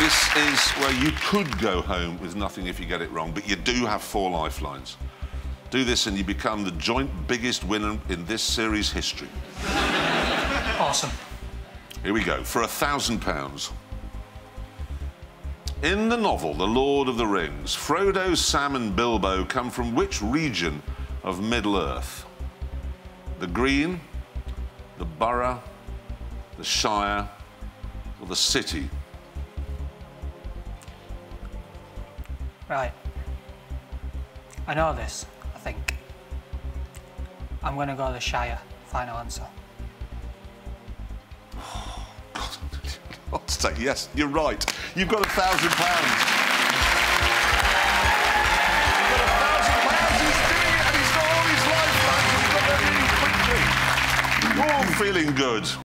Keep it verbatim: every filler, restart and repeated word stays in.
This is where you could go home with nothing if you get it wrong, but you do have four lifelines. Do this and you become the joint biggest winner in this series' history. Awesome. Here we go. For a thousand pounds. In the novel The Lord of the Rings, Frodo, Sam and Bilbo come from which region of Middle-earth? The Green, the Borough, the Shire, or the City? Right. I know this, I think. I'm going to go the Shire. Final answer. Oh, God. I'll say yes, you're right. You've got a thousand pounds. You've got a thousand pounds. He's doing it, and he's got all his lifelines, and he's got them in quickly. You're all feeling good.